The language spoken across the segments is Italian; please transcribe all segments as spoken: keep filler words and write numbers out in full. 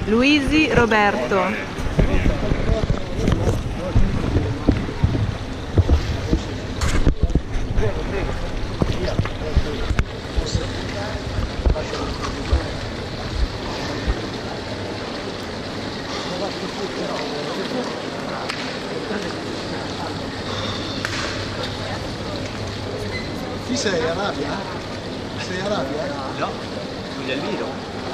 Luisi Roberto. Chi sei? Arabia? Sei Arabia? No, Guglielmino.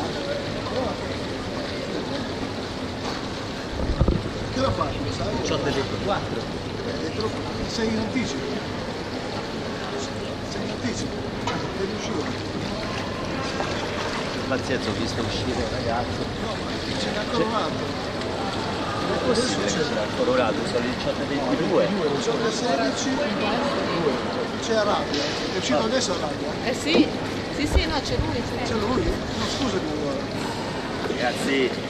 Che l'ha fatto, sai? diciotto e ventiquattro. Sei in anticipo. Sei in anticipo. Sei riuscito. Pazienza, ho visto uscire il ragazzo. No, ma ce n'è ancora un altro. È possibile che ce n'è ancora un altro, sono le diciotto e ventidue. Sono le sedici, c'è Arabia. È uscito adesso Arabia? Eh sì, sì sì, no, c'è lui. C'è lui? No, scusami allora. Ragazzi.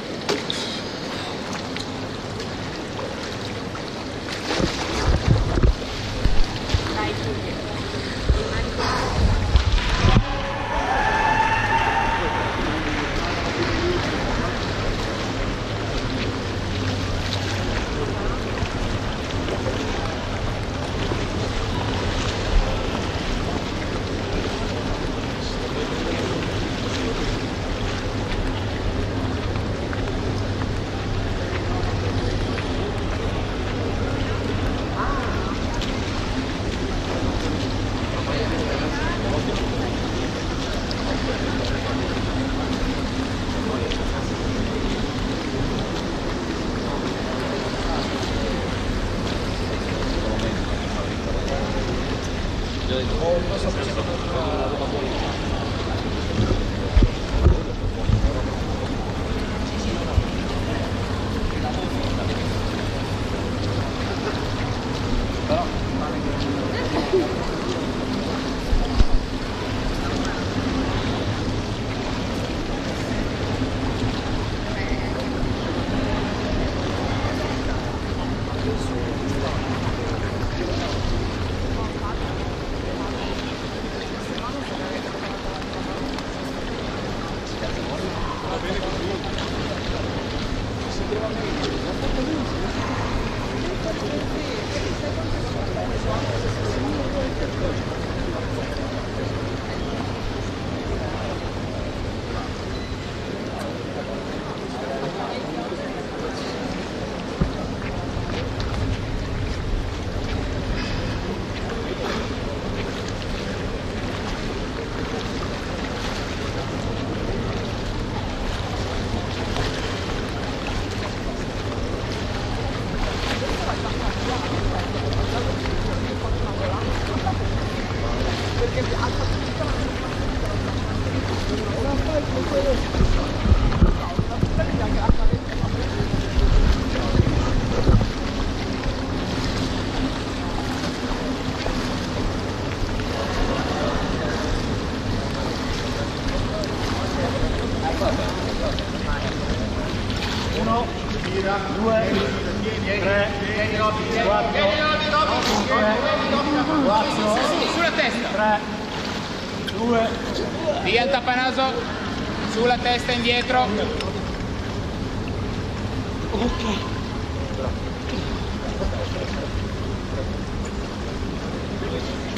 Uno, due, tre, quattro, quattro, Sulla testa, tre, due, via il tappanaso, sulla testa indietro. Ok.